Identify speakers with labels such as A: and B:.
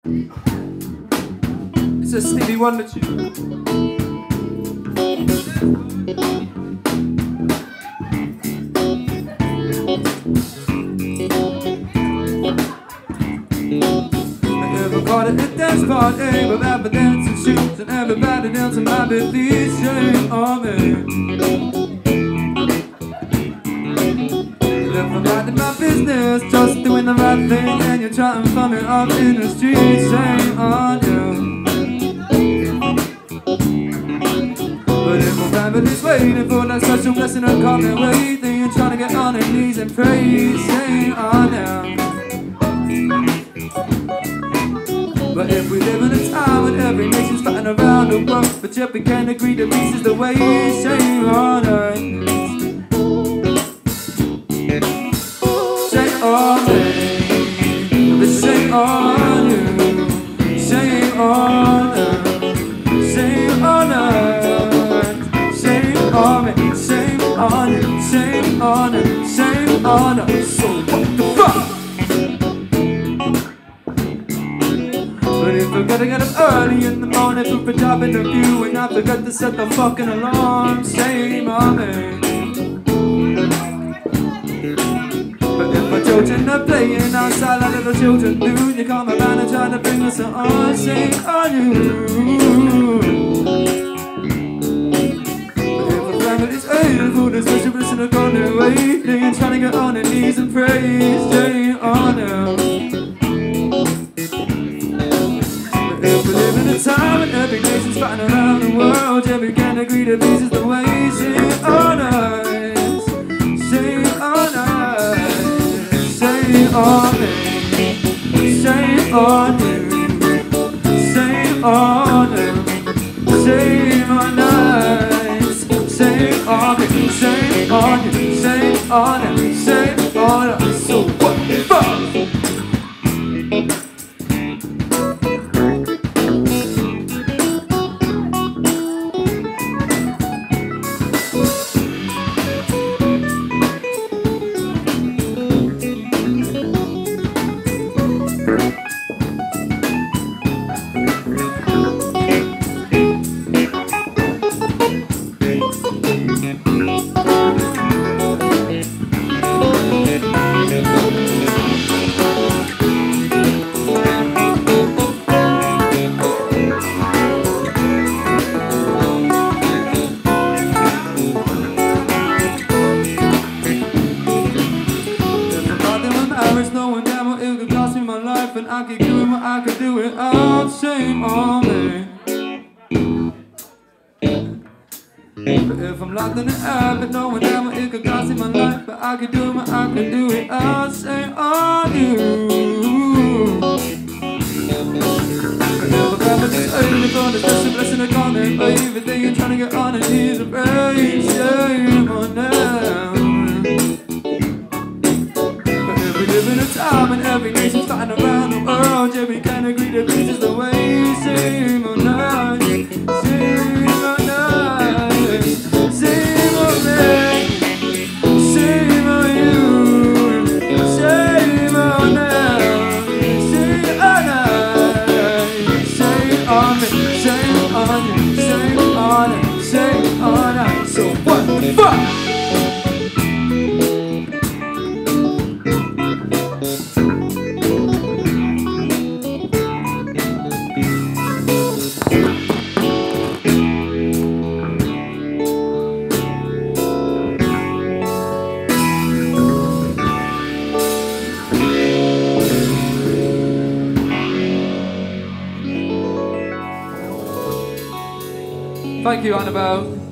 A: It's a Stevie Wonder tune. Everybody at dance party with rapper dancing shoes, and everybody dancing might be the same on me. If I'm minding my business, just doing the right thing, and you're trying to find me up in the street, shame on you. But if my family's waiting for that special blessing to come their way, then you're trying to get on their knees and pray, shame on you. But if we live in a time when every nation's fighting around the world, but yet we can't agree that peace is the way, shame on us. Shame on me, but shame on you. Shame on us, shame on us. Shame on me, shame on you. Shame on us, shame on us. So what the fuck? But if I gotta get up early in the morning for a job interview, and I forgot to set the fucking alarm, shame on me. But if my children are playing outside like little children do, you come around and try to bring us on, shame on you. But if my family's waiting for this special blessing to go their way, then you're trying to get on their knees and pray, shame on you. If we live in a time when every nation's fighting around the world, yeah, we can't agree that peace is the way, shame on us, shame on us, shame on me, shame on you, shame on us, shame on us, shame on me, shame on you, shame on us, shame on us. So what the fuck? Knowing damn well it could cost me my life, and I keep doing what I could do without, shame on me. But if I'm locked in the habit, knowing damn well it could cost me my life, but I could do what I could do without, shame on you. But if I'm grabbing this early for the special blessing to come in, but everything you're trying to get on and need to pray, shame on them. Live in a time when every nation's fighting around the world, yeah, we can't agree that peace is the way, shame on us, shame on us, shame on me, shame on you, shame on us, shame on us, shame on me, shame on you, shame on us, shame on us. So what the fuck? Thank you, Annabelle.